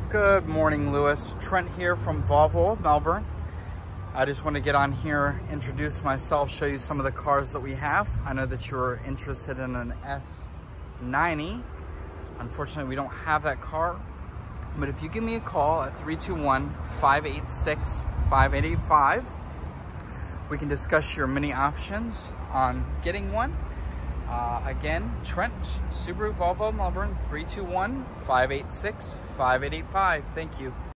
Good morning, Lewis. Trent here from Volvo, Melbourne. I just want to get on here, introduce myself, show you some of the cars that we have. I know that you were interested in an S90. Unfortunately, we don't have that car. But if you give me a call at 321-586-5885, we can discuss your many options on getting one. Again, Trent, Subaru, Volvo, Melbourne, 321-586-5885. Thank you.